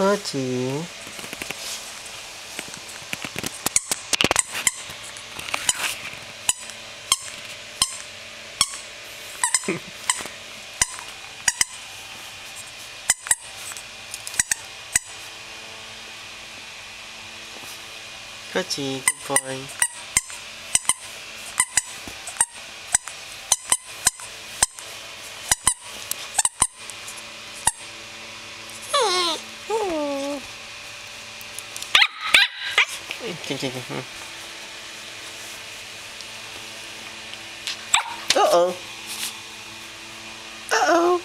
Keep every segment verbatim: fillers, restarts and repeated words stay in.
Koji. Koji, good boy. Uh-oh. Uh-oh.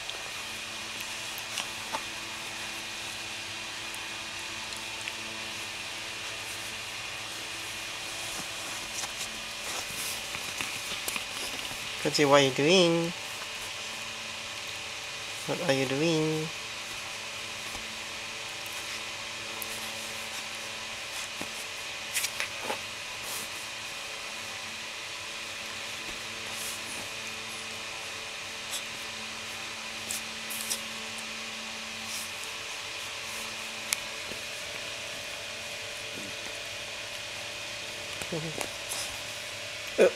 Koji, what are you doing? What are you doing? uh.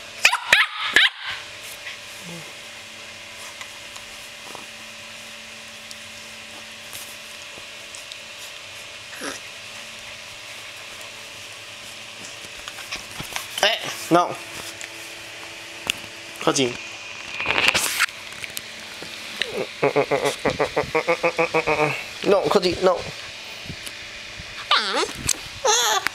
Hey, no. Koji. No, Koji, no.